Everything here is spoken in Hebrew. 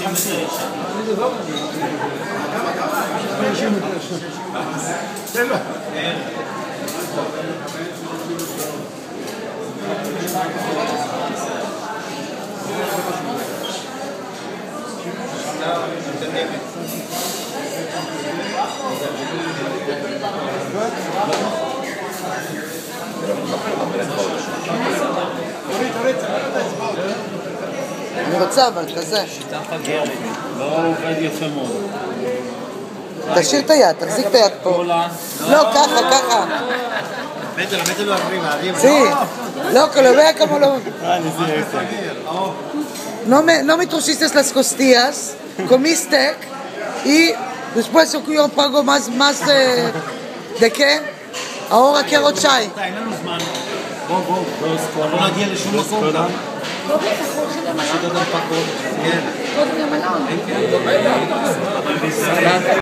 אני רוצה, אבל כזה. שיטה פגרת, לא עובד יפה מאוד. תשאיר את היד, תחזיק את היד פה. לא, ככה, ככה. mételo arriba. Sí, loco, lo vea como lo... No me torciste las costillas, comiste y después yo pago más ¿de qué? Ahora quiero chai. אין לנו זמן. בוא. לא נגיע לשום מקום. לא בטח, הולכים למלון. קודם למלון.